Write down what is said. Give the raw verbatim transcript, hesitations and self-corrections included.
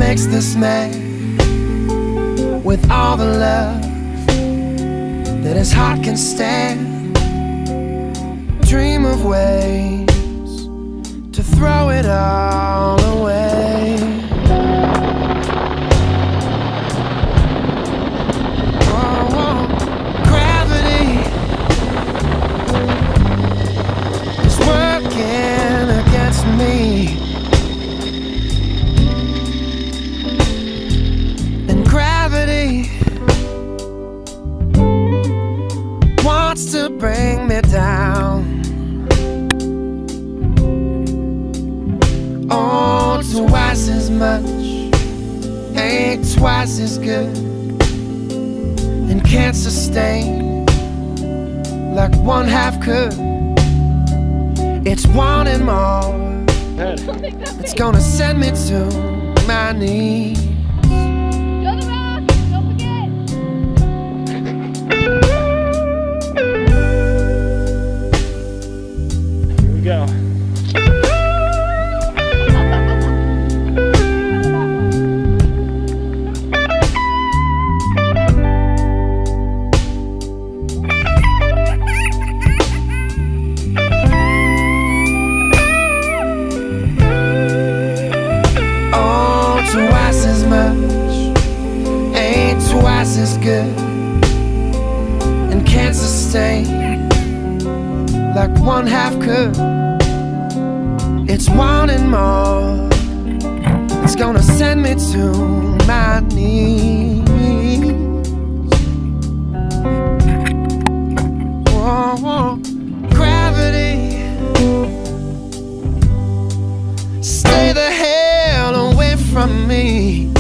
makes this man with all the love that his heart can stand. Dream of ways to throw it all away. Oh, oh, gravity is working against me, and gravity wants to bring me down. Oh, twice as much ain't twice as good, and can't sustain like one half could. It's wanting more. It's gonna send me to my knees. Here we go. Twice as much ain't twice as good, and can't sustain like one half could. It's wanting more. It's gonna send me to my knees. Whoa, whoa. Gravity, stay the hell away from me.